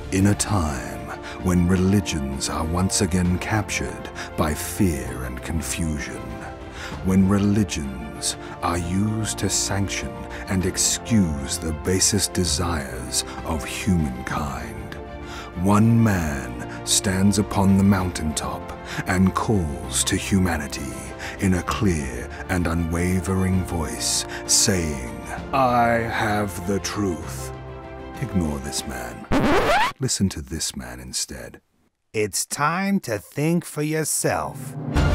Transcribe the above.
In a time when religions are once again captured by fear and confusion, when religions are used to sanction and excuse the basest desires of humankind, one man stands upon the mountaintop and calls to humanity in a clear and unwavering voice, saying, "I have the truth." Ignore this man. Listen to this man instead. It's time to think for yourself.